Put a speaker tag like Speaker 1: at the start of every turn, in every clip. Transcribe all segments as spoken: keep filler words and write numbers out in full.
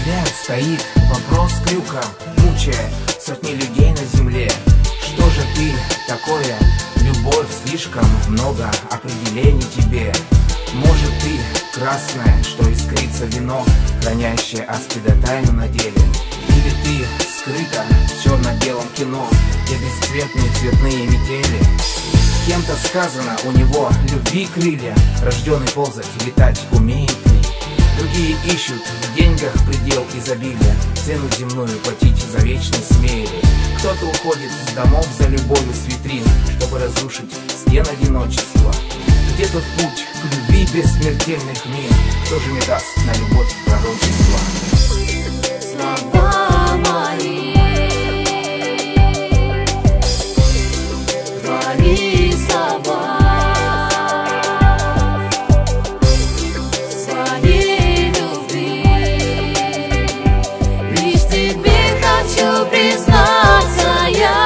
Speaker 1: взгляд стоит вопрос крюком, мучая сотни людей на земле. Что же ты такое? Любовь, слишком много определений тебе. Может, ты красное, что искрится вино, хранящее аспида тайну на деле. Или ты скрыта в черно-белом кино, где бесцветные цветные метели. Кем-то сказано, у него любви крылья, рожденный ползать и летать умеет ли. Другие ищут в деньгах предел изобилия, цену земную платить за вечность смели. Кто-то уходит из домов за любовью с витрин, чтобы разрушить стен одиночества. Где тот путь к любви бессмертельных мир? Кто же не даст на любовь пророчества?
Speaker 2: Слова мои, твои слова, своей любви, лишь тебе хочу признаться я.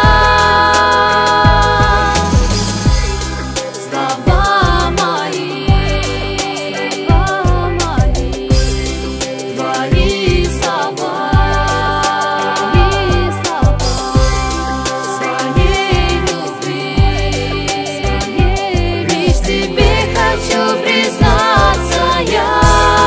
Speaker 2: Слова мои, слова мои, твои слова, твои слова, своей любви, своей, лишь тебе хочу признаться я.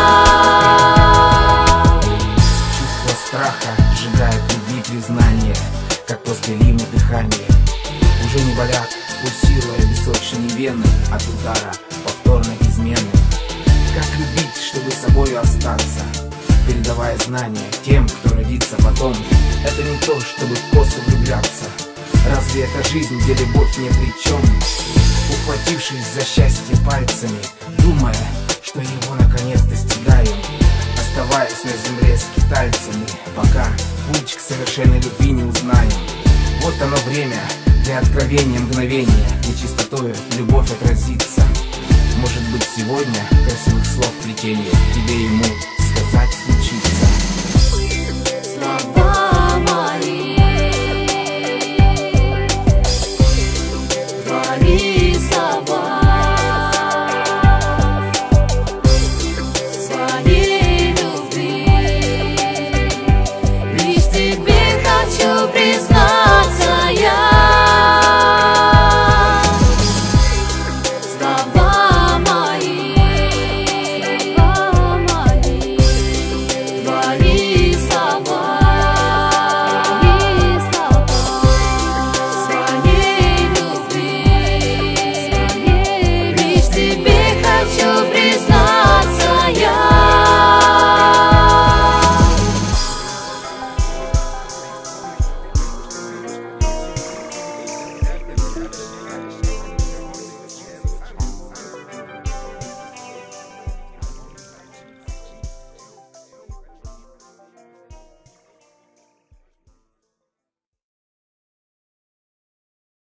Speaker 1: Чувство страха сжигает любви признание, как после ливня дыхание. Уже не болят, пульсируя височные вены от удара повторной измены. Как любить, чтобы собою остаться, передавая знания тем, кто родится потом. Это не то, чтобы в косу влюбляться. Разве это жизнь, где любовь ни при чем? Ухватившись за счастье пальцами, думая, что его наконец достигаем, оставаясь на земле скитальцами, пока путь к совершенной любви не узнаем. Вот оно время для откровения мгновения, где чистотою любовь отразится. Может быть, сегодня красивых слов плетение тебе ему сказать случится.